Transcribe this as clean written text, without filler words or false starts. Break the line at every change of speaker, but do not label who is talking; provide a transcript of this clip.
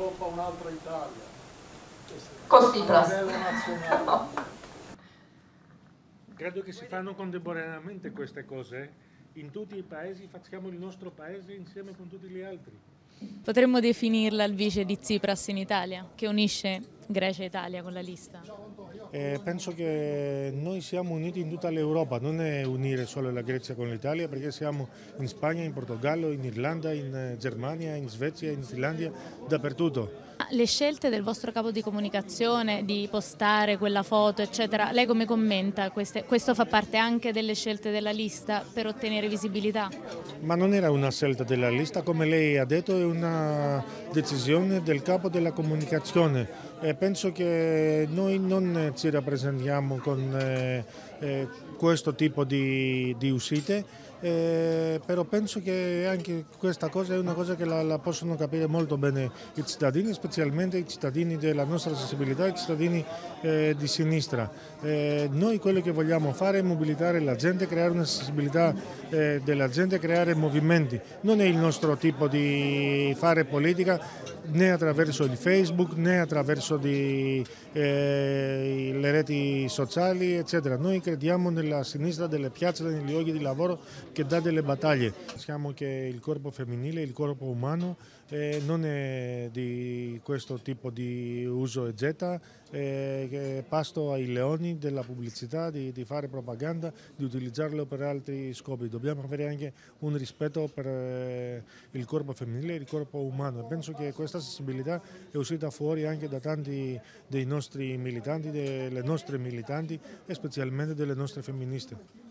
Europa un'altra Italia.
Così,
A livello nazionale.
Credo che si fanno contemporaneamente queste cose. In tutti i paesi facciamo il nostro paese insieme con tutti gli altri.
Potremmo definirla il vice di Tsipras in Italia, che unisce Grecia e Italia con la lista.
Penso che noi siamo uniti in tutta l'Europa, non è unire solo la Grecia con l'Italia, perché siamo in Spagna, in Portogallo, in Irlanda, in Germania, in Svezia, in Finlandia, dappertutto.
Le scelte del vostro capo di comunicazione, di postare quella foto, eccetera, lei come commenta? Questo fa parte anche delle scelte della lista per ottenere visibilità?
Ma non era una scelta della lista, come lei ha detto, è una decisione del capo della comunicazione. Penso che noi non ci rappresentiamo con questo tipo di uscite. Però penso che anche questa cosa è una cosa che la possono capire molto bene i cittadini, specialmente i cittadini della nostra sensibilità, i cittadini di sinistra. Noi quello che vogliamo fare è mobilitare la gente, creare una sensibilità della gente, creare movimenti. Non è il nostro tipo di fare politica né attraverso il Facebook né attraverso le reti sociali, eccetera. Noi crediamo nella sinistra delle piazze, negli luoghi di lavoro che dà delle battaglie. Pensiamo che il corpo femminile, il corpo umano non è di questo tipo di uso e getta, che è pasto ai leoni della pubblicità, di fare propaganda, di utilizzarlo per altri scopi. Dobbiamo avere anche un rispetto per il corpo femminile e il corpo umano. Penso che questa sensibilità è uscita fuori anche da tanti dei nostri militanti, delle nostre militanti e specialmente delle nostre femministe.